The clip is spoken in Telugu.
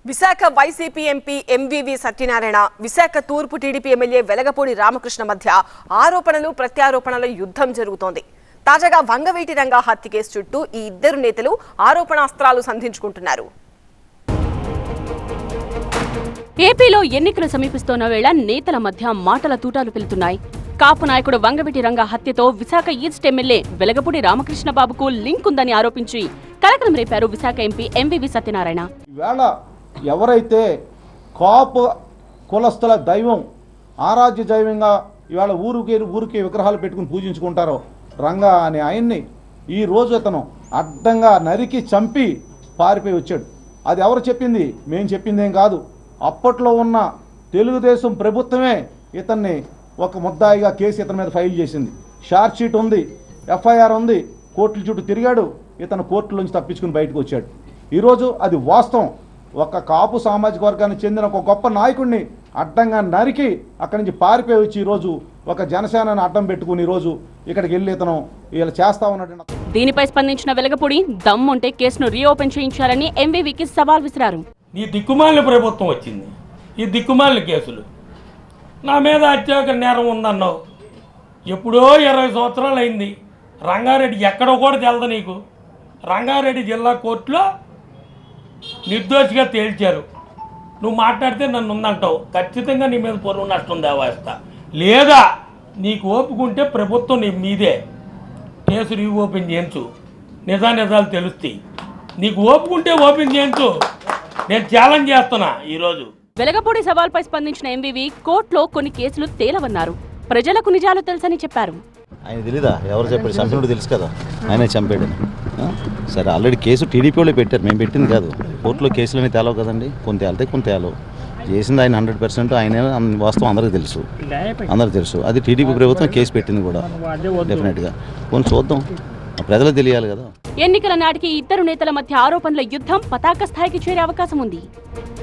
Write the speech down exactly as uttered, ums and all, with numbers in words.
Visakha YCP MP MVV Satyanarayana, Visakha తూర్పు టీడీపీ ఎమ్మెల్యే వెలగపూడి రామకృష్ణ మధ్య ఆరోపణలు ప్రత్యారోపణల యుద్ధం జరుగుతోంది. తాజాగా వంగవీటి రంగా హత్య కేసు చుట్టూ ఈ ఇద్దరు నేతలు ఆరోపణాస్త్రాలు సంధించుకుంటున్నారు. ఏపీలో ఎన్నికలు సమీపిస్తున్న వేళ నేతల మధ్య మాటల తూటాలు పెళ్తున్నాయి. కాపు నాయకుడు వంగవీటి రంగా హత్యతో విశాఖ ఈస్ట్ ఎమ్మెల్యే వెలగపూడి రామకృష్ణ బాబుకు లింక్ ఉందని ఆరోపించి కలకలం రేపారు విశాఖ ఎంపీ ఎంవీవీ సత్యనారాయణ. ఎవరైతే కాపు కులస్తుల దైవం ఆరాధ్య దైవంగా ఇవాళ ఊరికి ఊరికి విగ్రహాలు పెట్టుకుని పూజించుకుంటారో రంగా అనే ఆయన్ని ఈరోజు ఇతను అడ్డంగా నరికి చంపి పారిపోయి వచ్చాడు. అది ఎవరు చెప్పింది? మేము చెప్పిందేం కాదు. అప్పట్లో ఉన్న తెలుగుదేశం ప్రభుత్వమే ఇతన్ని ఒక ముద్దాయిగా కేసు ఇతని మీద ఫైల్ చేసింది. షార్ట్ షీట్ ఉంది, ఎఫ్ఐఆర్ ఉంది, కోర్టుల చుట్టూ తిరిగాడు. ఇతను కోర్టులోంచి తప్పించుకుని బయటకు వచ్చాడు. ఈరోజు అది వాస్తవం. ఒక కాపు సామాజిక వర్గానికి చెందిన ఒక గొప్ప నాయకుడిని అడ్డంగా నరికి అక్కడి నుంచి పారిపోయి వచ్చి ఈరోజు ఒక జనసేనని అడ్డం పెట్టుకుని ఈరోజు ఇక్కడికి వెళ్ళి ఇతను ఇలా చేస్తా ఉన్నాడు. దీనిపై స్పందించిన వెలగపూడి దమ్ముంటే కేసును రీఓపెన్ చేయించాలని ఎంవీవీకి సవాల్ విసిరారు. ఈ దిక్కుమాలిన ప్రభుత్వం వచ్చింది, ఈ దిక్కుమాలిన కేసులు నా మీద అత్యాక నేరం ఉందన్నావు. ఎప్పుడో ఇరవై సంవత్సరాలు అయింది. రంగారెడ్డి ఎక్కడో కూడా తెలదు నీకు. రంగారెడ్డి జిల్లా కోర్టులో నిర్దోషిగా తేల్చారు. నువ్వు మాట్లాడితే నన్ను ఉందంటావు. ఖచ్చితంగా నీ మీద పొరుగు నష్టం దేవాస్తా. లేదా నీకు ఓపుకుంటే ప్రభుత్వం నీ మీదే కేసు రీఓపెన్ చేయించు. నిజా నిజాలు తెలుస్తాయి. నీకు ఓపుకుంటే ఓపెన్ చేయించు. నేను ఛాలెంజ్ చేస్తున్నా. ఈరోజు వెలగపూడి సవాల్పై స్పందించిన ఎంవీవీ కోర్టులో కొన్ని కేసులు తేలవన్నారు. ప్రజలకు నిజాలు తెలుసని చెప్పారు. ఆయన తెలీదా ఎవరు చెప్పాడు? చంపినప్పుడు తెలుసు కదా ఆయనే చంపాడని. సరే ఆల్రెడీ కేసు టీడీపీ వాళ్ళు పెట్టారు, మేము పెట్టింది కాదు. కోర్టులో కేసులని తేలవు కదండి. కొంత తేలితే కొంత తేలవు. చేసింది ఆయన హండ్రెడ్ పర్సెంట్ ఆయన వాస్తవం అందరికీ తెలుసు, అందరికీ తెలుసు. అది టీడీపీ ప్రభుత్వం కేసు పెట్టింది కూడా డెఫినెట్గా. కొంచెం చూద్దాం, ప్రజలకు తెలియాలి కదా. ఎన్నికల నాటికి ఇద్దరు నేతల మధ్య ఆరోపణల యుద్ధం పతాక స్థాయికి చేరే అవకాశం ఉంది.